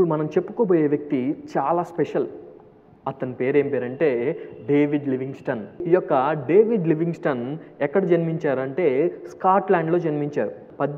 ఇప్పుడు మనం చెప్పుకోబోయే వ్యక్తి చాలా స్పెషల్. అతని పేరేం పేరంటే డేవిడ్ లివింగ్స్టన్. ఈ యొక్క డేవిడ్ లివింగ్స్టన్ ఎక్కడ జన్మించారంటే స్కాట్లాండ్లో జన్మించారు.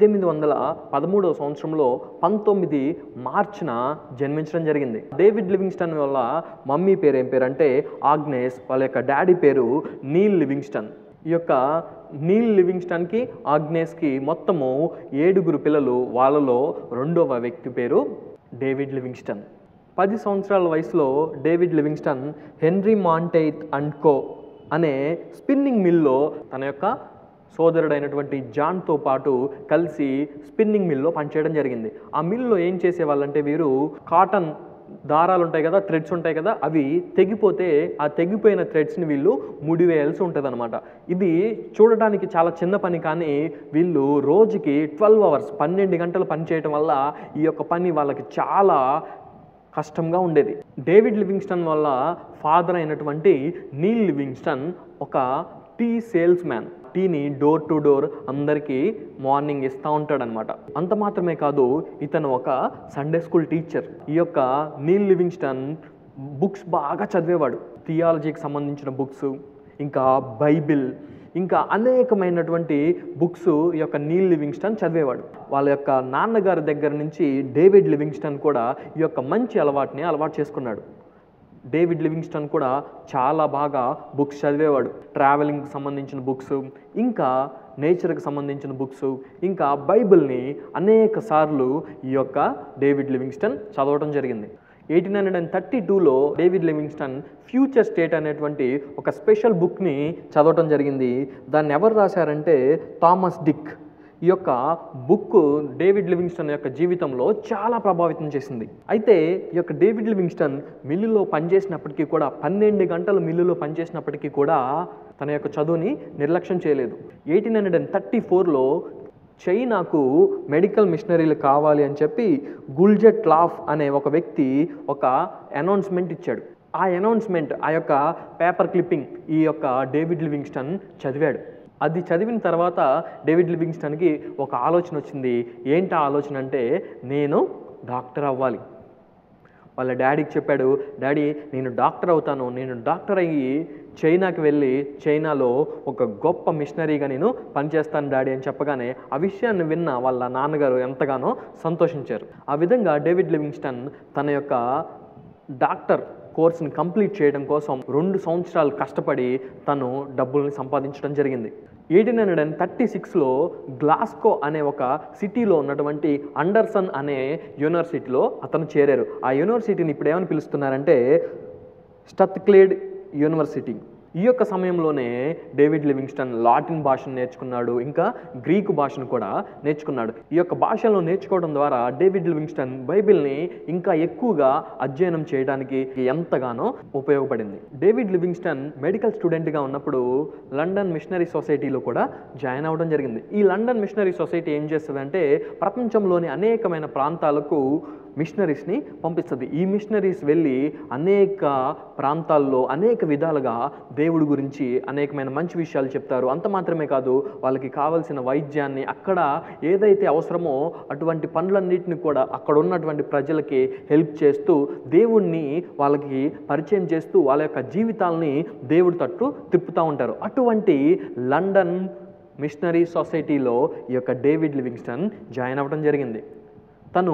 1813వ సంవత్సరంలో 19 మార్చిన జన్మించడం జరిగింది. డేవిడ్ లివింగ్స్టన్ వల్ల మమ్మీ పేరు ఏం పేరంటే ఆగ్నేస్, వాళ్ళ యొక్క డాడీ పేరు నీల్ లివింగ్స్టన్. ఈ యొక్క నీల్ లివింగ్స్టన్కి ఆగ్నేస్కి మొత్తము 7 పిల్లలు. వాళ్ళలో రెండవ వ్యక్తి పేరు డేవిడ్ లివింగ్స్టన్. 10 సంవత్సరాల వయసులో David Livingstone Henry Monteith and co అనే స్పిన్నింగ్ మిల్లో తన యొక్క సోదరుడైనటువంటి జాన్తో పాటు కలిసి స్పిన్నింగ్ మిల్లో పనిచేయడం జరిగింది. ఆ మిల్లో ఏం చేసేవాళ్ళంటే వీరు కాటన్ దారాలు ఉంటాయి కదా, థ్రెడ్స్ ఉంటాయి కదా, అవి తెగిపోతే ఆ తెగిపోయిన థ్రెడ్స్ని వీళ్ళు ముడివేయాల్సి ఉంటుంది అనమాట. ఇది చూడడానికి చాలా చిన్న పని, కానీ వీళ్ళు రోజుకి 12 అవర్స్ 12 గంటలు పని చేయడం వల్ల ఈ యొక్క పని వాళ్ళకి చాలా కష్టంగా ఉండేది. డేవిడ్ లివింగ్స్టన్ వల్ల ఫాదర్ అయినటువంటి నీల్ లివింగ్స్టన్ ఒక టీ సేల్స్ మ్యాన్. టీని డోర్ టు డోర్ అందరికీ మార్నింగ్ ఇస్తూ ఉంటాడనమాట. అంత మాత్రమే కాదు, ఇతను ఒక సండే స్కూల్ టీచర్. ఈ యొక్క నీల్ లివింగ్స్టన్ బుక్స్ బాగా చదివేవాడు. థియాలజీకి సంబంధించిన బుక్స్, ఇంకా బైబిల్, ఇంకా అనేకమైనటువంటి బుక్స్ ఈ యొక్క నీల్ లివింగ్స్టన్ చదివేవాడు. వాళ్ళ యొక్క నాన్నగారి దగ్గర నుంచి డేవిడ్ లివింగ్స్టన్ కూడా ఈ యొక్క మంచి అలవాటుని అలవాటు చేసుకున్నాడు. డేవిడ్ లివింగ్స్టన్ కూడా చాలా బాగా బుక్స్ చదివేవాడు. ట్రావెలింగ్కి సంబంధించిన బుక్స్, ఇంకా నేచర్కి సంబంధించిన బుక్స్, ఇంకా బైబిల్ని అనేక సార్లు ఈ యొక్క డేవిడ్ లివింగ్స్టన్ చదవడం జరిగింది. 1832లో డేవిడ్ లివింగ్స్టన్ ఫ్యూచర్ స్టేట్ అనేటువంటి ఒక స్పెషల్ బుక్ని చదవటం జరిగింది. దాన్ని ఎవరు రాశారంటే థామస్ డిక్. ఈ యొక్క బుక్ డేవిడ్ లివింగ్స్టన్ యొక్క జీవితంలో చాలా ప్రభావితం చేసింది. అయితే ఈ యొక్క డేవిడ్ లివింగ్స్టన్ మిల్లులో పనిచేసినప్పటికీ కూడా 12 గంటలు మిల్లులో పనిచేసినప్పటికీ కూడా తన యొక్క చదువుని నిర్లక్ష్యం చేయలేదు. 1834లో చైనాకు మెడికల్ మిషనరీలు కావాలి అని చెప్పి గుల్జెట్ లాఫ్ అనే ఒక వ్యక్తి ఒక అనౌన్స్మెంట్ ఇచ్చాడు. ఆ అనౌన్స్మెంట్, ఆ యొక్క పేపర్ క్లిప్పింగ్ ఈ యొక్క డేవిడ్ లివింగ్స్టన్ చదివాడు. అది చదివిన తర్వాత డేవిడ్ లివింగ్స్టన్కి ఒక ఆలోచన వచ్చింది. ఏంటి ఆ ఆలోచన అంటే, నేను డాక్టర్ అవ్వాలి. వాళ్ళ డాడీకి చెప్పాడు, డాడీ నేను డాక్టర్ అవుతాను, నేను డాక్టర్ అయ్యి చైనాకి వెళ్ళి చైనాలో ఒక గొప్ప మిషనరీగా నేను పనిచేస్తాను డాడీ అని చెప్పగానే ఆ విషయాన్ని విన్న వాళ్ళ నాన్నగారు ఎంతగానో సంతోషించారు. ఆ విధంగా డేవిడ్ లివింగ్స్టన్ తన యొక్క డాక్టర్ కోర్స్ని కంప్లీట్ చేయడం కోసం 2 సంవత్సరాలు కష్టపడి తను డబ్బుల్ని సంపాదించడం జరిగింది. 1836లో గ్లాస్గో అనే ఒక సిటీలో ఉన్నటువంటి అండర్సన్ అనే యూనివర్సిటీలో అతను చేరారు. ఆ యూనివర్సిటీని ఇప్పుడు ఏమని పిలుస్తున్నారంటే స్టత్క్లేడ్ యూనివర్సిటీ. ఈ యొక్క సమయంలోనే డేవిడ్ లివింగ్స్టన్ లాటిన్ భాషను నేర్చుకున్నాడు, ఇంకా గ్రీకు భాషను కూడా నేర్చుకున్నాడు. ఈ యొక్క భాషలను నేర్చుకోవడం ద్వారా డేవిడ్ లివింగ్స్టన్ బైబిల్ని ఇంకా ఎక్కువగా అధ్యయనం చేయడానికి ఎంతగానో ఉపయోగపడింది. డేవిడ్ లివింగ్స్టన్ మెడికల్ స్టూడెంట్గా ఉన్నప్పుడు లండన్ మిషనరీ సొసైటీలో కూడా జాయిన్ అవ్వడం జరిగింది. ఈ లండన్ మిషనరీ సొసైటీ ఏం చేస్తుందంటే ప్రపంచంలోని అనేకమైన ప్రాంతాలకు మిషనరీస్ని పంపిస్తుంది. ఈ మిషనరీస్ వెళ్ళి అనేక ప్రాంతాల్లో అనేక విధాలుగా దేవుడి గురించి అనేకమైన మంచి విషయాలు చెప్తారు. అంత మాత్రమే కాదు, వాళ్ళకి కావాల్సిన వైద్యాన్ని, అక్కడ ఏదైతే అవసరమో అటువంటి పనులన్నింటినీ కూడా అక్కడ ఉన్నటువంటి ప్రజలకి హెల్ప్ చేస్తూ దేవుణ్ణి వాళ్ళకి పరిచయం చేస్తూ వాళ్ళ యొక్క జీవితాలని దేవుడి తట్టు తిప్పుతూ ఉంటారు. అటువంటి లండన్ మిషనరీ సొసైటీలో ఈ యొక్క డేవిడ్ లివింగ్స్టన్ జాయిన్ అవ్వడం జరిగింది. తను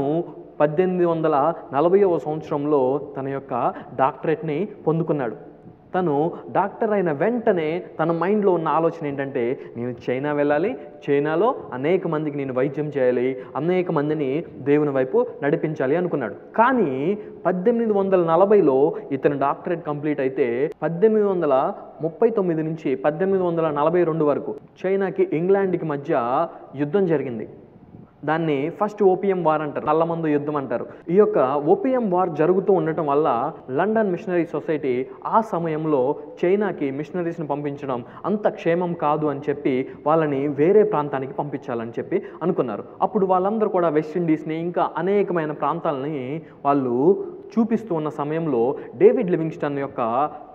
1840వ సంవత్సరంలో తన యొక్క డాక్టరేట్ని పొందుకున్నాడు. తను డాక్టర్ అయిన వెంటనే తన మైండ్లో ఉన్న ఆలోచన ఏంటంటే, నేను చైనా వెళ్ళాలి, చైనాలో అనేక మందికి నేను వైద్యం చేయాలి, అనేక మందిని దేవుని వైపు నడిపించాలి అనుకున్నాడు. కానీ 1840లో ఇతను డాక్టరేట్ కంప్లీట్ అయితే 1839 నుంచి 1842 వరకు చైనాకి ఇంగ్లాండ్కి మధ్య యుద్ధం జరిగింది. దాన్ని ఫస్ట్ ఓపియం వార్ అంటారు, నల్లమందు యుద్ధం అంటారు. ఈ యొక్క ఓపియం వార్ జరుగుతూ ఉండటం వల్ల లండన్ మిషనరీ సొసైటీ ఆ సమయంలో చైనాకి మిషనరీస్ని పంపించడం అంత క్షేమం కాదు అని చెప్పి వాళ్ళని వేరే ప్రాంతానికి పంపించాలని చెప్పి అనుకున్నారు. అప్పుడు వాళ్ళందరూ కూడా వెస్టిండీస్ని ఇంకా అనేకమైన ప్రాంతాలని వాళ్ళు చూపిస్తూ ఉన్న సమయంలో డేవిడ్ లివింగ్స్టన్ యొక్క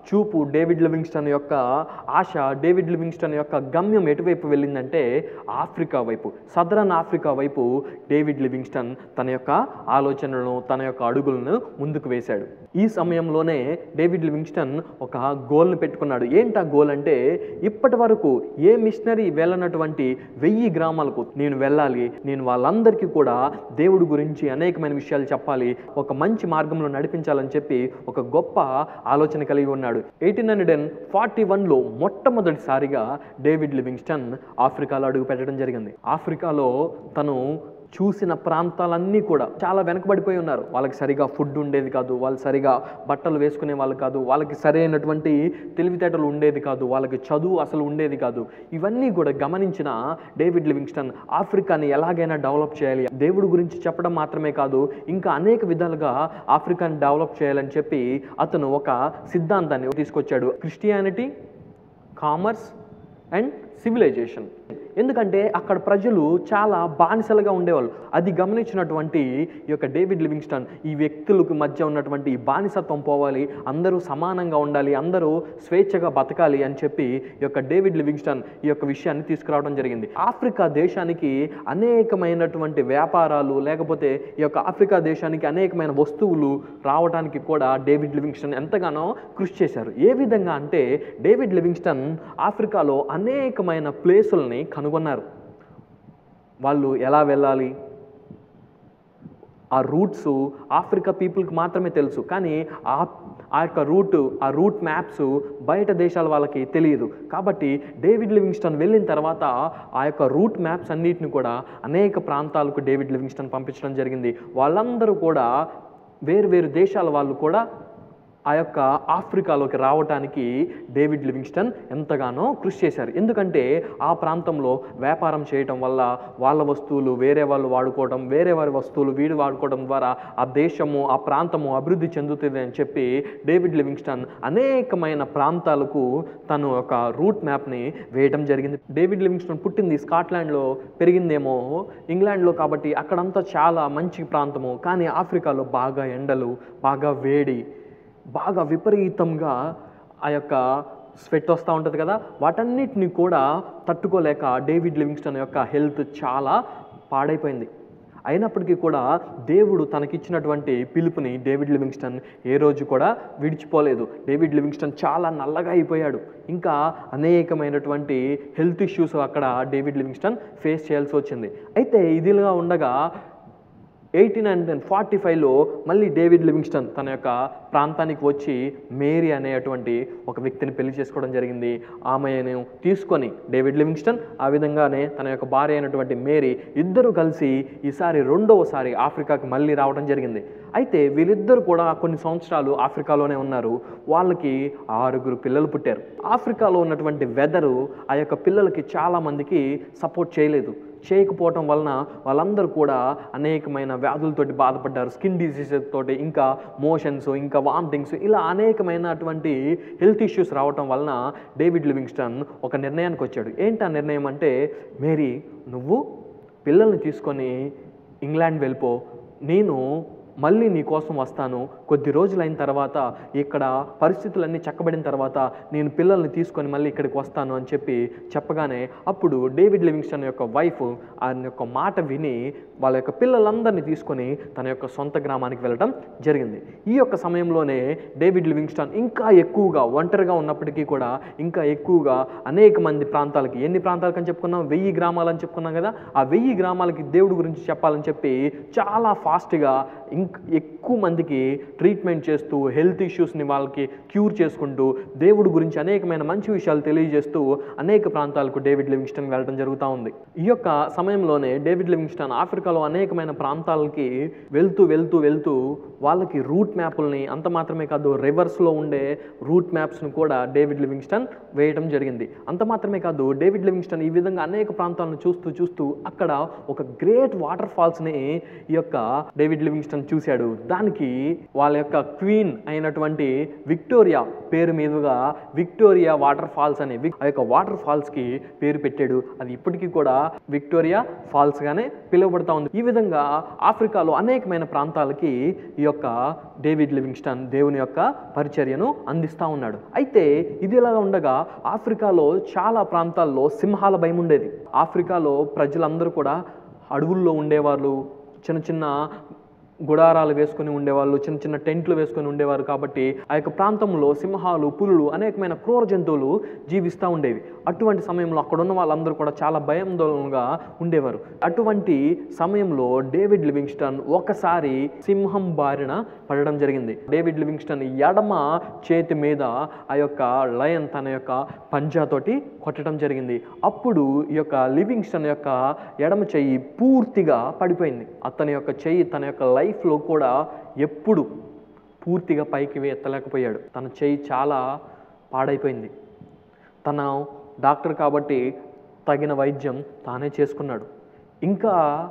చూపు డేవిడ్ లివింగ్స్టన్ యొక్క ఆశ, డేవిడ్ లివింగ్స్టన్ యొక్క గమ్యం ఎటువైపు వెళ్ళిందంటే ఆఫ్రికా వైపు, సదరన్ ఆఫ్రికా వైపు డేవిడ్ లివింగ్స్టన్ తన యొక్క ఆలోచనలను, తన యొక్క అడుగులను ముందుకు వేశాడు. ఈ సమయంలోనే డేవిడ్ లివింగ్స్టన్ ఒక గోల్ని పెట్టుకున్నాడు. ఏంటి ఆ గోల్ అంటే, ఇప్పటి వరకు ఏ మిషనరీ వెళ్ళనటువంటి 1000 గ్రామాలకు నేను వెళ్ళాలి, నేను వాళ్ళందరికీ కూడా దేవుడి గురించి అనేకమైన విషయాలు చెప్పాలి, ఒక మంచి మార్గంలో నడిపించాలని చెప్పి ఒక గొప్ప ఆలోచన కలిగి ఉన్నాడు. 1841లో మొట్టమొదటిసారిగా డేవిడ్ లివింగ్స్టన్ ఆఫ్రికాలో అడుగు పెట్టడం జరిగింది. ఆఫ్రికాలో తను చూసిన ప్రాంతాలన్నీ కూడా చాలా వెనకబడిపోయి ఉన్నారు. వాళ్ళకి సరిగా ఫుడ్ ఉండేది కాదు, వాళ్ళు సరిగా బట్టలు వేసుకునే వాళ్ళు కాదు, వాళ్ళకి సరైనటువంటి తెలివితేటలు ఉండేది కాదు, వాళ్ళకి చదువు అసలు ఉండేది కాదు. ఇవన్నీ కూడా గమనించిన డేవిడ్ లివింగ్స్టన్ ఆఫ్రికాని ఎలాగైనా డెవలప్ చేయాలి, దేవుడి గురించి చెప్పడం మాత్రమే కాదు ఇంకా అనేక విధాలుగా ఆఫ్రికాని డెవలప్ చేయాలని చెప్పి అతను ఒక సిద్ధాంతాన్ని తీసుకొచ్చాడు. Christianity, commerce and civilisation. ఎందుకంటే అక్కడ ప్రజలు చాలా బానిసలుగా ఉండేవాళ్ళు. అది గమనించినటువంటి ఈ యొక్క డేవిడ్ లివింగ్స్టన్ ఈ వ్యక్తులకు మధ్య ఉన్నటువంటి ఈ బానిసత్వం పోవాలి, అందరూ సమానంగా ఉండాలి, అందరూ స్వేచ్ఛగా బతకాలి అని చెప్పి ఈ యొక్క డేవిడ్ లివింగ్స్టన్ ఈ యొక్క విషయాన్ని తీసుకురావడం జరిగింది. ఆఫ్రికా దేశానికి అనేకమైనటువంటి వ్యాపారాలు, లేకపోతే ఈ యొక్క ఆఫ్రికా దేశానికి అనేకమైన వస్తువులు రావడానికి కూడా డేవిడ్ లివింగ్స్టన్ ఎంతగానో కృషి చేశారు. ఏ విధంగా అంటే డేవిడ్ లివింగ్స్టన్ ఆఫ్రికాలో అనేకమైన ప్లేసుల్ని కనుగొన్నారు. వాళ్ళు ఎలా వెళ్ళాలి, ఆ రూట్స్ ఆఫ్రికా పీపుల్కి మాత్రమే తెలుసు, కానీ ఆ యొక్క రూట్ మ్యాప్స్ బయట దేశాల వాళ్ళకి తెలియదు. కాబట్టి డేవిడ్ లివింగ్స్టన్ వెళ్ళిన తర్వాత ఆ యొక్క రూట్ మ్యాప్స్ అన్నిటిని కూడా అనేక ప్రాంతాలకు డేవిడ్ లివింగ్స్టన్ పంపించడం జరిగింది. వాళ్ళందరూ కూడా వేరు దేశాల వాళ్ళు కూడా ఆ యొక్క ఆఫ్రికాలోకి రావడానికి డేవిడ్ లివింగ్స్టన్ ఎంతగానో కృషి చేశారు. ఎందుకంటే ఆ ప్రాంతంలో వ్యాపారం చేయటం వల్ల వాళ్ళ వస్తువులు వేరే వాళ్ళు వాడుకోవడం, వేరే వారి వస్తువులు వీడు వాడుకోవడం ద్వారా ఆ దేశము, ఆ ప్రాంతము అభివృద్ధి చెందుతుంది అని చెప్పి డేవిడ్ లివింగ్స్టన్ అనేకమైన ప్రాంతాలకు తను ఒక రూట్ మ్యాప్ని వేయడం జరిగింది. డేవిడ్ లివింగ్స్టన్ పుట్టింది స్కాట్లాండ్లో, పెరిగిందేమో ఇంగ్లాండ్లో, కాబట్టి అక్కడంతా చాలా మంచి ప్రాంతము. కానీ ఆఫ్రికాలో బాగా ఎండలు, బాగా వేడి, బాగా విపరీతంగా ఆ యొక్క స్వెట్ వస్తూ ఉంటుంది కదా, వాటన్నిటిని కూడా తట్టుకోలేక డేవిడ్ లివింగ్స్టన్ యొక్క హెల్త్ చాలా పాడైపోయింది. అయినప్పటికీ కూడా దేవుడు తనకిచ్చినటువంటి పిలుపుని డేవిడ్ లివింగ్స్టన్ ఏ రోజు కూడా విడిచిపోలేదు. డేవిడ్ లివింగ్స్టన్ చాలా నల్లగా అయిపోయాడు. ఇంకా అనేకమైనటువంటి హెల్త్ ఇష్యూస్ అక్కడ డేవిడ్ లివింగ్స్టన్ ఫేస్ చేయాల్సి వచ్చింది. అయితే ఇదిగా ఉండగా 1845లో మళ్ళీ డేవిడ్ లివింగ్స్టన్ తన యొక్క ప్రాంతానికి వచ్చి మేరీ అనేటువంటి ఒక వ్యక్తిని పెళ్లి చేసుకోవడం జరిగింది. ఆమెను తీసుకొని డేవిడ్ లివింగ్స్టన్ ఆ విధంగానే తన యొక్క భార్య అయినటువంటి మేరీ ఇద్దరు కలిసి ఈసారి రెండవసారి ఆఫ్రికాకి మళ్ళీ రావడం జరిగింది. అయితే వీళ్ళిద్దరు కూడా కొన్ని సంవత్సరాలు ఆఫ్రికాలోనే ఉన్నారు. వాళ్ళకి 6 పిల్లలు పుట్టారు. ఆఫ్రికాలో ఉన్నటువంటి వెదరు ఆ యొక్క పిల్లలకి చాలామందికి సపోర్ట్ చేయకపోవటం వలన వాళ్ళందరూ కూడా అనేకమైన వ్యాధులతోటి బాధపడ్డారు. స్కిన్ డిసీజెస్ తోటి, ఇంకా మోషన్స్, ఇంకా వామిటింగ్స్, ఇలా అనేకమైనటువంటి హెల్త్ ఇష్యూస్ రావటం వలన డేవిడ్ లివింగ్స్టన్ ఒక నిర్ణయానికి వచ్చాడు. ఏంటి ఆ నిర్ణయం అంటే, మేరీ నువ్వు పిల్లల్ని తీసుకొని ఇంగ్లాండ్ వెళ్ళిపో, నేను మళ్ళీ నీ కోసం వస్తాను, కొద్ది రోజులైన తర్వాత ఇక్కడ పరిస్థితులన్నీ చక్కబడిన తర్వాత నేను పిల్లల్ని తీసుకొని మళ్ళీ ఇక్కడికి వస్తాను అని చెప్పగానే అప్పుడు డేవిడ్ లివింగ్స్టన్ యొక్క వైఫ్ ఆయన యొక్క మాట విని వాళ్ళ యొక్క పిల్లలందరినీ తీసుకొని తన యొక్క సొంత గ్రామానికి వెళ్ళడం జరిగింది. ఈ యొక్క సమయంలోనే డేవిడ్ లివింగ్స్టన్ ఇంకా ఎక్కువగా ఒంటరిగా ఉన్నప్పటికీ కూడా ఇంకా ఎక్కువగా అనేక మంది ప్రాంతాలకి, ఎన్ని ప్రాంతాలకు అని చెప్పుకున్నాం, 1000 గ్రామాలని చెప్పుకున్నాం కదా, ఆ 1000 గ్రామాలకి దేవుడి గురించి చెప్పాలని చెప్పి చాలా ఫాస్ట్గా ఎక్కువ మందికి ట్రీట్మెంట్ చేస్తూ, హెల్త్ ఇష్యూస్ని వాళ్ళకి క్యూర్ చేసుకుంటూ, దేవుడి గురించి అనేకమైన మంచి విషయాలు తెలియజేస్తూ అనేక ప్రాంతాలకు డేవిడ్ లివింగ్స్టన్ వెళ్ళడం జరుగుతూ ఉంది. ఈ యొక్క సమయంలోనే డేవిడ్ లివింగ్స్టన్ ఆఫ్రికాలో అనేకమైన ప్రాంతాలకి వెళ్తూ వాళ్ళకి రూట్ మ్యాప్లని, అంత మాత్రమే కాదు రివర్స్లో ఉండే రూట్ మ్యాప్స్ను కూడా డేవిడ్ లివింగ్స్టన్ వేయడం జరిగింది. అంత మాత్రమే కాదు డేవిడ్ లివింగ్స్టన్ ఈ విధంగా అనేక ప్రాంతాలను చూస్తూ అక్కడ ఒక గ్రేట్ వాటర్ ఫాల్స్ని ఈ యొక్క డేవిడ్ లివింగ్స్టన్ చూశాడు. దానికి వాళ్ళ యొక్క క్వీన్ అయినటువంటి విక్టోరియా పేరు మీదుగా విక్టోరియా వాటర్ ఫాల్స్ అనే ఆ యొక్క వాటర్ ఫాల్స్ కి పేరు పెట్టాడు. అది ఇప్పటికీ కూడా విక్టోరియా ఫాల్స్ గానే పిలువబడతా ఉంది. ఈ విధంగా ఆఫ్రికాలో అనేకమైన ప్రాంతాలకి ఈ యొక్క డేవిడ్ లివింగ్స్టన్ దేవుని యొక్క పరిచర్యను అందిస్తూ ఉన్నాడు. అయితే ఇది ఇలా ఉండగా ఆఫ్రికాలో చాలా ప్రాంతాల్లో సింహాల భయం ఉండేది. ఆఫ్రికాలో ప్రజలందరూ కూడా అడవుల్లో ఉండేవాళ్ళు, చిన్న చిన్న గుడారాలు వేసుకుని ఉండేవాళ్ళు, చిన్న చిన్న టెంట్లు వేసుకొని ఉండేవారు. కాబట్టి ఆ యొక్క ప్రాంతంలో సింహాలు, పులులు, అనేకమైన క్రూర జంతువులు జీవిస్తూ ఉండేవి. అటువంటి సమయంలో అక్కడ ఉన్న వాళ్ళందరూ కూడా చాలా భయాందోళనగా ఉండేవారు. అటువంటి సమయంలో డేవిడ్ లివింగ్స్టన్ ఒకసారి సింహం బారిన పడడం జరిగింది. డేవిడ్ లివింగ్స్టన్ ఎడమ చేతి మీద ఆ యొక్క లయన్ తన యొక్క పంజాతోటి కొట్టడం జరిగింది. అప్పుడు ఈ యొక్క లివింగ్స్టన్ యొక్క ఎడమ చెయ్యి పూర్తిగా పడిపోయింది. అతని యొక్క చెయ్యి తన యొక్క లైఫ్లో కూడా ఎప్పుడు పూర్తిగా పైకి ఎత్తలేకపోయాడు. తన చెయ్యి చాలా పాడైపోయింది. తన డాక్టర్ కాబట్టి తగిన వైద్యం తానే చేసుకున్నాడు. ఇంకా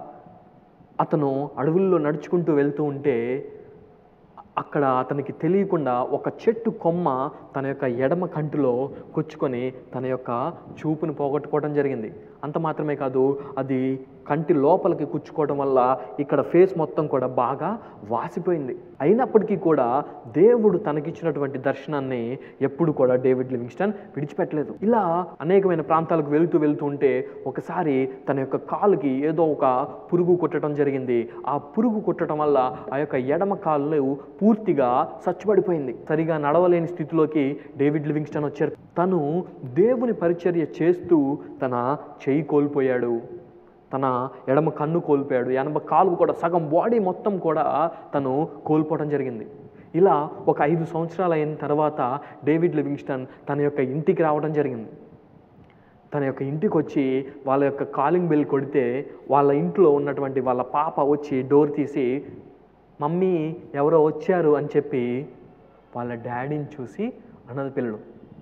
అతను అడవుల్లో నడుచుకుంటూ వెళ్తూ ఉంటే అక్కడ అతనికి తెలియకుండా ఒక చెట్టు కొమ్మ తన యొక్క ఎడమ కంటిలో గుచ్చుకొని తన యొక్క చూపును పోగొట్టుకోవడం జరిగింది. అంత మాత్రమే కాదు, అది కంటి లోపలికి గుచ్చుకోవడం వల్ల ఇక్కడ ఫేస్ మొత్తం కూడా బాగా వాసిపోయింది. అయినప్పటికీ కూడా దేవుడు తనకిచ్చినటువంటి దర్శనాన్ని ఎప్పుడు కూడా డేవిడ్ లివింగ్స్టన్ విడిచిపెట్టలేదు. ఇలా అనేకమైన ప్రాంతాలకు వెళ్తూ ఉంటే ఒకసారి తన యొక్క కాలుకి ఏదో ఒక పురుగు కుట్టడం జరిగింది. ఆ పురుగు కుట్టడం వల్ల ఆ యొక్క ఎడమ కాలు పూర్తిగా చచ్చుబడిపోయింది. సరిగా నడవలేని స్థితిలోకి డేవిడ్ లివింగ్స్టన్ వచ్చారు. తను దేవుని పరిచర్య చేస్తూ తన చెయ్యి కోల్పోయాడు, తన ఎడమ కన్ను కోల్పోయాడు, ఎడమ కాలు కూడా సగం బాడీ మొత్తం కూడా తను కోల్పోవడం జరిగింది. ఇలా ఒక 5 సంవత్సరాలు అయిన తర్వాత డేవిడ్ లివింగ్స్టన్ తన యొక్క ఇంటికి రావడం జరిగింది. తన యొక్క ఇంటికి వచ్చి వాళ్ళ యొక్క కాలింగ్ బెల్ కొడితే వాళ్ళ ఇంట్లో ఉన్నటువంటి వాళ్ళ పాప వచ్చి డోర్ తీసి మమ్మీ ఎవరో వచ్చారు అని చెప్పి వాళ్ళ డాడీని చూసి అన్నది పిల్లలు.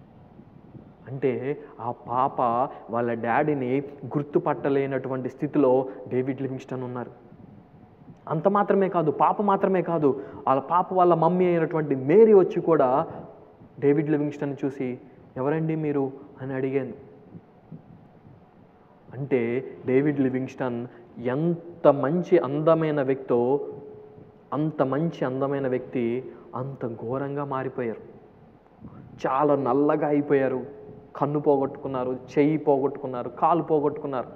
అంటే ఆ పాప వాళ్ళ డాడీని గుర్తుపట్టలేనటువంటి స్థితిలో డేవిడ్ లివింగ్స్టన్ ఉన్నారు. అంత మాత్రమే కాదు, పాప మాత్రమే కాదు, వాళ్ళ పాప వాళ్ళ మమ్మీ అయినటువంటి మేరీ వచ్చి కూడా డేవిడ్ లివింగ్స్టన్ చూసి ఎవరండి మీరు అని అడిగాను. అంటే డేవిడ్ లివింగ్స్టన్ ఎంత మంచి అందమైన వ్యక్తో అంత మంచి అందమైన వ్యక్తి అంత ఘోరంగా మారిపోయారు. చాలా నల్లగా అయిపోయారు. కన్ను పోగొట్టుకున్నారు, చెయ్యి పోగొట్టుకున్నారు, కాలు పోగొట్టుకున్నారు.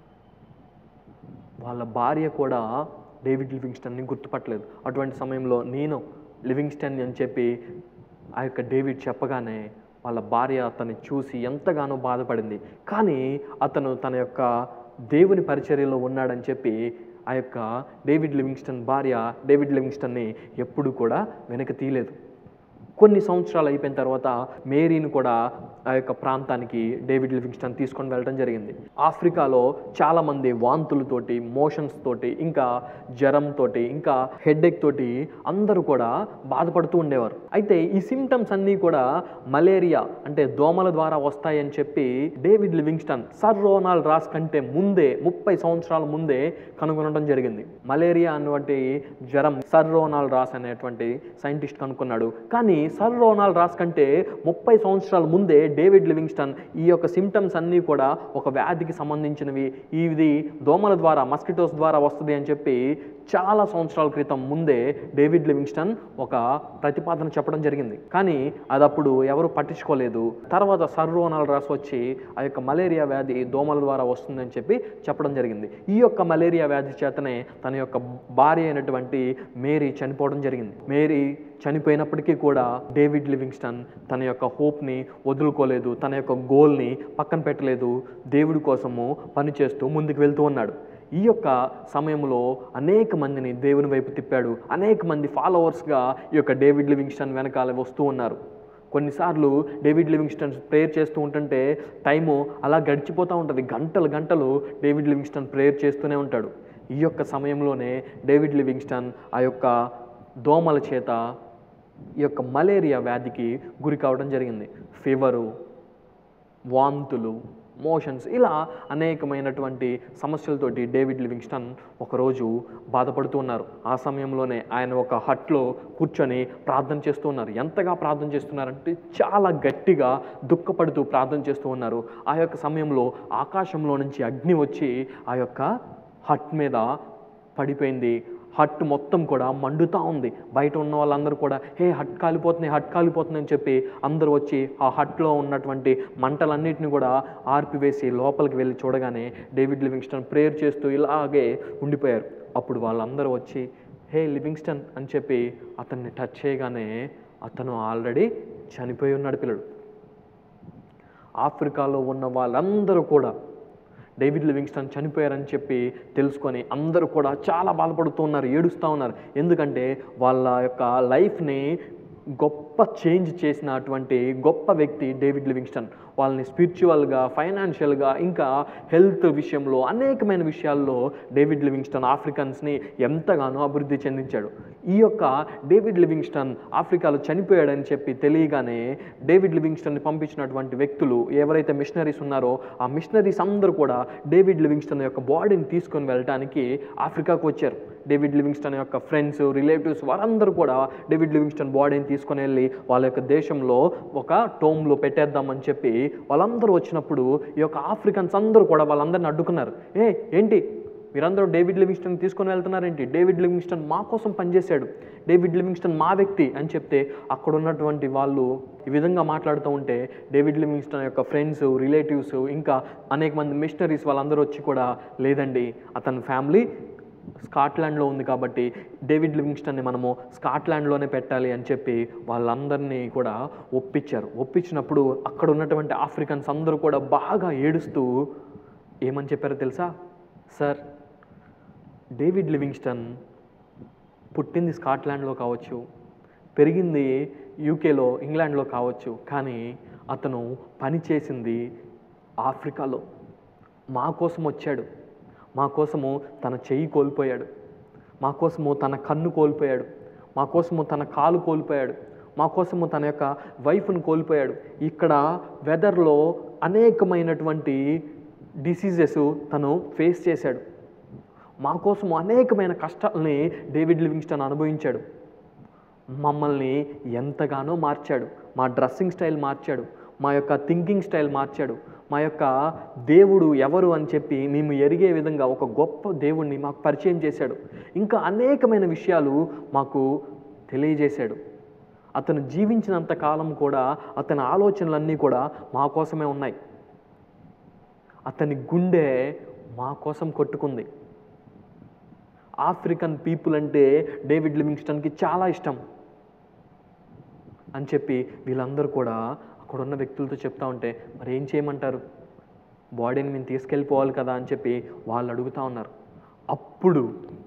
వాళ్ళ భార్య కూడా డేవిడ్ లివింగ్స్టన్ని గుర్తుపట్టలేదు. అటువంటి సమయంలో నేను లివింగ్స్టన్ అని చెప్పి ఆ యొక్క డేవిడ్ చెప్పగానే వాళ్ళ భార్య అతన్ని చూసి ఎంతగానో బాధపడింది. కానీ అతను తన యొక్క దేవుని పరిచర్యలో ఉన్నాడని చెప్పి ఆ యొక్క డేవిడ్ లివింగ్స్టన్ భార్య డేవిడ్ లివింగ్స్టన్ని ఎప్పుడు కూడా వెనక్కి తీయలేదు. కొన్ని సంవత్సరాలు అయిపోయిన తర్వాత మేరీని కూడా ఆ యొక్క ప్రాంతానికి డేవిడ్ లివింగ్స్టన్ తీసుకొని వెళ్ళడం జరిగింది. ఆఫ్రికాలో చాలామంది వాంతులతోటి, మోషన్స్ తోటి, ఇంకా జ్వరంతోటి, ఇంకా హెడేక్ తోటి అందరూ కూడా బాధపడుతూ ఉండేవారు. అయితే ఈ సిమ్టమ్స్ అన్నీ కూడా మలేరియా అంటే దోమల ద్వారా వస్తాయని చెప్పి David Livingstone sir Ronald Ross కంటే ముందే 30 సంవత్సరాల ముందే కనుగొనడం జరిగింది. మలేరియా అన్నటువంటి జ్వరం సర్ రోనాల్డ్ రాస్ అనేటువంటి సైంటిస్ట్ కనుక్కున్నాడు. కానీ సర్ రోనాల్డ్ రాస్ కంటే 30 సంవత్సరాల ముందే డేవిడ్ లివింగ్స్టన్ ఈ యొక్క సిమ్టమ్స్ అన్నీ కూడా ఒక వ్యాధికి సంబంధించినవి, ఇది దోమల ద్వారా, మస్కిటోస్ ద్వారా వస్తుంది అని చెప్పి చాలా సంవత్సరాల క్రితం ముందే డేవిడ్ లివింగ్స్టన్ ఒక ప్రతిపాదన చెప్పడం జరిగింది. కానీ అది అప్పుడు ఎవరు పట్టించుకోలేదు. తర్వాత సర్ రోనాల్డ్ రాస్ వచ్చి ఆ యొక్క మలేరియా వ్యాధి దోమల ద్వారా వస్తుందని చెప్పి చెప్పడం జరిగింది. ఈ యొక్క మలేరియా వ్యాధి చేతనే తన యొక్క భార్య అయినటువంటి మేరీ చనిపోవడం జరిగింది. మేరీ చనిపోయినప్పటికీ కూడా డేవిడ్ లివింగ్స్టన్ తన యొక్క హోప్ని వదులుకోలేదు, తన యొక్క గోల్ని పక్కన పెట్టలేదు, దేవుడి కోసము పనిచేస్తూ ముందుకు వెళ్తూ ఉన్నాడు. ఈ యొక్క సమయంలో అనేక మందిని దేవుని వైపు తిప్పాడు. అనేక మంది ఫాలోవర్స్గా ఈ యొక్క డేవిడ్ లివింగ్స్టన్ వెనకాల వస్తూ ఉన్నారు. కొన్నిసార్లు డేవిడ్ లివింగ్స్టన్ ప్రేయర్ చేస్తూ ఉంటుంటే టైము అలా గడిచిపోతూ ఉంటుంది. గంటలు గంటలు డేవిడ్ లివింగ్స్టన్ ప్రేయర్ చేస్తూనే ఉంటాడు. ఈ యొక్క సమయంలోనే డేవిడ్ లివింగ్స్టన్ ఆ యొక్క దోమల చేత ఈ యొక్క మలేరియా వ్యాధికి గురి కావడం జరిగింది. ఫీవరు, వాంతులు, మోషన్స్, ఇలా అనేకమైనటువంటి సమస్యలతోటి డేవిడ్ లివింగ్స్టన్ ఒకరోజు బాధపడుతూ ఉన్నారు. ఆ సమయంలోనే ఆయన ఒక హట్లో కూర్చొని ప్రార్థన చేస్తూ ఉన్నారు. ఎంతగా ప్రార్థన చేస్తున్నారంటే చాలా గట్టిగా దుఃఖపడుతూ ప్రార్థన చేస్తూ ఉన్నారు. ఆ యొక్క సమయంలో ఆకాశంలో నుంచి అగ్ని వచ్చి ఆ యొక్క హట్ మీద పడిపోయింది. హట్ మొత్తం కూడా మండుతూ ఉంది. బయట ఉన్న వాళ్ళందరూ కూడా హట్ కాలిపోతుంది అని చెప్పి అందరూ వచ్చి ఆ హట్లో ఉన్నటువంటి మంటలన్నిటిని కూడా ఆర్పివేసి లోపలికి వెళ్ళి చూడగానే డేవిడ్ లివింగ్స్టన్ ప్రేయర్ చేస్తూ ఇలాగే ఉండిపోయారు. అప్పుడు వాళ్ళందరూ వచ్చి లివింగ్స్టన్ అని చెప్పి అతన్ని టచ్ చేయగానే అతను ఆల్రెడీ చనిపోయి ఉన్నాడు పిల్లడు. ఆఫ్రికాలో ఉన్న వాళ్ళందరూ కూడా డేవిడ్ లివింగ్స్టన్ చనిపోయారని చెప్పి తెలుసుకొని అందరూ కూడా చాలా బాధపడుతూ ఉన్నారు, ఏడుస్తూ ఉన్నారు. ఎందుకంటే వాళ్ళ యొక్క లైఫ్ని గొప్ప చేంజ్ చేసినటువంటి గొప్ప వ్యక్తి డేవిడ్ లివింగ్స్టన్. వాళ్ళని స్పిరిచువల్గా, ఫైనాన్షియల్గా, ఇంకా హెల్త్ విషయంలో అనేకమైన విషయాల్లో డేవిడ్ లివింగ్స్టన్ ఆఫ్రికన్స్ని ఎంతగానో అభివృద్ధి చెందించాడు. ఈ యొక్క డేవిడ్ లివింగ్స్టన్ ఆఫ్రికాలో చనిపోయాడని చెప్పి తెలియగానే డేవిడ్ లివింగ్స్టన్ని పంపించినటువంటి వ్యక్తులు ఎవరైతే మిషనరీస్ ఉన్నారో ఆ మిషనరీస్ అందరూ కూడా డేవిడ్ లివింగ్స్టన్ యొక్క బాడీని తీసుకొని వెళ్ళడానికి ఆఫ్రికాకు వచ్చారు. డేవిడ్ లివింగ్స్టన్ యొక్క ఫ్రెండ్స్, రిలేటివ్స్ వాళ్ళందరూ కూడా డేవిడ్ లివింగ్స్టన్ బాడీని తీసుకొని వెళ్ళి వాళ్ళ యొక్క దేశంలో ఒక టోమ్లో పెట్టేద్దామని చెప్పి వాళ్ళందరూ వచ్చినప్పుడు ఈ యొక్క ఆఫ్రికన్స్ అందరూ కూడా వాళ్ళందరిని అడ్డుకున్నారు. ఏంటి మీరందరూ డేవిడ్ లివింగ్స్టన్ తీసుకొని వెళ్తున్నారేంటి? డేవిడ్ లివింగ్స్టన్ మా కోసం పనిచేశాడు, డేవిడ్ లివింగ్స్టన్ మా వ్యక్తి అని చెప్తే అక్కడ ఉన్నటువంటి వాళ్ళు ఈ విధంగా మాట్లాడుతూ ఉంటే డేవిడ్ లివింగ్స్టన్ యొక్క ఫ్రెండ్స్, రిలేటివ్స్, ఇంకా అనేక మంది మిషనరీస్ వాళ్ళందరూ వచ్చి కూడా లేదండి అతని ఫ్యామిలీ స్కాట్లాండ్లో ఉంది కాబట్టి డేవిడ్ లివింగ్స్టన్ని మనము స్కాట్లాండ్లోనే పెట్టాలి అని చెప్పి వాళ్ళందరినీ కూడా ఒప్పించారు. ఒప్పించినప్పుడు అక్కడ ఉన్నటువంటి ఆఫ్రికన్స్ అందరూ కూడా బాగా ఏడుస్తూ ఏమని చెప్పారో తెలుసా? సార్, డేవిడ్ లివింగ్స్టన్ పుట్టింది స్కాట్లాండ్లో కావచ్చు, పెరిగింది యూకేలో, ఇంగ్లాండ్లో కావచ్చు, కానీ అతను పని చేసింది ఆఫ్రికాలో. మా కోసం వచ్చాడు, మా కోసము తన చెయ్యి కోల్పోయాడు, మా కోసము తన కన్ను కోల్పోయాడు, మా కోసము తన కాలు కోల్పోయాడు, మా కోసము తన యొక్క వైఫ్ను కోల్పోయాడు. ఇక్కడ వెదర్లో అనేకమైనటువంటి డిసీజెస్ తను ఫేస్ చేశాడు. మా కోసము అనేకమైన కష్టాలని డేవిడ్ లివింగ్స్టన్ అనుభవించాడు. మమ్మల్ని ఎంతగానో మార్చాడు, మా డ్రెస్సింగ్ స్టైల్ మార్చాడు, మా యొక్క థింకింగ్ స్టైల్ మార్చాడు, మా యొక్క దేవుడు ఎవరు అని చెప్పి మేము ఎరిగే విధంగా ఒక గొప్ప దేవుణ్ణి మాకు పరిచయం చేశాడు. ఇంకా అనేకమైన విషయాలు మాకు తెలియజేశాడు. అతను జీవించినంత కాలం కూడా అతని ఆలోచనలన్నీ కూడా మా కోసమే ఉన్నాయి. అతని గుండె మా కోసం కొట్టుకుంది. ఆఫ్రికన్ పీపుల్ అంటే డేవిడ్ లివింగ్స్టన్కి చాలా ఇష్టం అని చెప్పి వీళ్ళందరూ కూడా అక్కడ ఉన్న వ్యక్తులతో చెప్తా ఉంటే మరి ఏం చేయమంటారు, బాడీని మేము తీసుకెళ్ళిపోవాలి కదా అని చెప్పి వాళ్ళు అడుగుతూ ఉన్నారు. అప్పుడు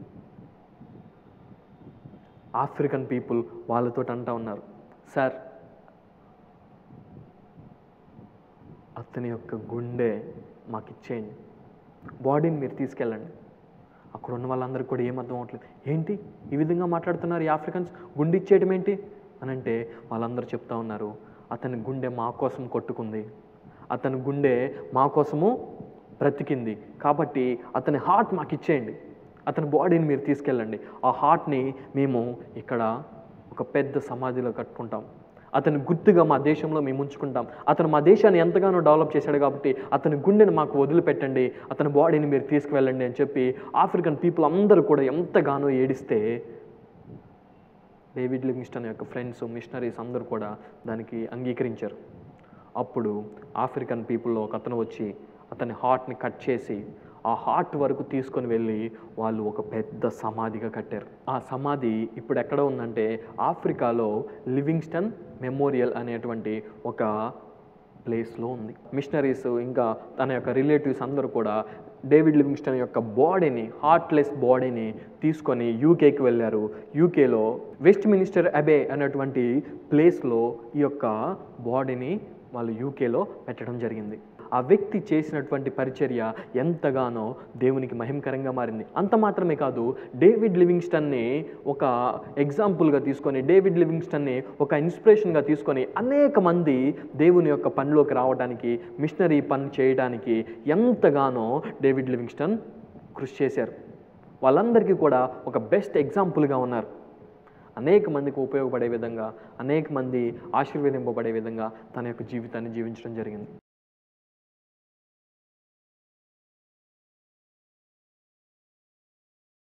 ఆఫ్రికన్ పీపుల్ వాళ్ళతో అంటూ ఉన్నారు, సార్ అతని యొక్క గుండె మాకు ఇచ్చేయండి, బాడీని మీరు తీసుకెళ్ళండి. అక్కడ ఉన్న వాళ్ళందరికీ కూడా ఏం అర్థం అవ్వట్లేదు. ఏంటి ఈ విధంగా మాట్లాడుతున్నారు ఈ ఆఫ్రికన్స్, గుండె ఇచ్చేయడం ఏంటి అని అంటే వాళ్ళందరూ చెప్తా ఉన్నారు, అతని గుండె మా కోసం కొట్టుకుంది, అతని గుండె మా కోసము బ్రతికింది, కాబట్టి అతని హార్ట్ మాకు ఇచ్చేయండి, అతని బాడీని మీరు తీసుకెళ్ళండి, ఆ హార్ట్ని మేము ఇక్కడ ఒక పెద్ద సమాధిలో కట్టుకుంటాం, అతని గుర్తుగా మా దేశంలో మేము ఉంచుకుంటాం, అతను మా దేశాన్ని ఎంతగానో డెవలప్ చేశాడు కాబట్టి అతని గుండెని మాకు వదిలిపెట్టండి, అతని బాడీని మీరు తీసుకువెళ్ళండి అని చెప్పి ఆఫ్రికన్ పీపుల్ అందరూ కూడా ఎంతగానో ఏడిస్తే డేవిడ్ లివింగ్స్టన్ యొక్క ఫ్రెండ్స్, మిషనరీస్ అందరూ కూడా దానికి అంగీకరించారు. అప్పుడు ఆఫ్రికన్ పీపుల్లో ఒక అతను వచ్చి అతని హార్ట్ని కట్ చేసి ఆ హార్ట్ వరకు తీసుకొని వెళ్ళి వాళ్ళు ఒక పెద్ద సమాధిగా కట్టారు. ఆ సమాధి ఇప్పుడు ఎక్కడ ఉందంటే ఆఫ్రికాలో లివింగ్స్టన్ మెమోరియల్ అనేటువంటి ఒక ప్లేస్లో ఉంది. మిషనరీస్ ఇంకా తన యొక్క రిలేటివ్స్ అందరూ కూడా డేవిడ్ లివింగ్స్టన్ యొక్క బాడీని, హార్ట్లెస్ బాడీని తీసుకొని యూకేకి వెళ్ళారు. యూకేలో వెస్ట్ మినిస్టర్ అబే అనేటువంటి ప్లేస్లో ఈ యొక్క బాడీని వాళ్ళు యూకేలో పెట్టడం జరిగింది. ఆ వ్యక్తి చేసినటువంటి పరిచర్య ఎంతగానో దేవునికి మహిమకరంగా మారింది. అంత మాత్రమే కాదు, డేవిడ్ లివింగ్స్టన్ని ఒక ఎగ్జాంపుల్గా తీసుకొని, డేవిడ్ లివింగ్స్టన్ని ఒక ఇన్స్పిరేషన్గా తీసుకొని అనేక మంది దేవుని యొక్క పనిలోకి రావడానికి, మిషనరీ పని చేయడానికి ఎంతగానో డేవిడ్ లివింగ్స్టన్ కృషి చేశారు. వాళ్ళందరికీ కూడా ఒక బెస్ట్ ఎగ్జాంపుల్గా ఉన్నారు. అనేక మందికి ఉపయోగపడే విధంగా, అనేక మంది ఆశీర్వదింపబడే విధంగా తన యొక్క జీవితాన్ని జీవించడం జరిగింది.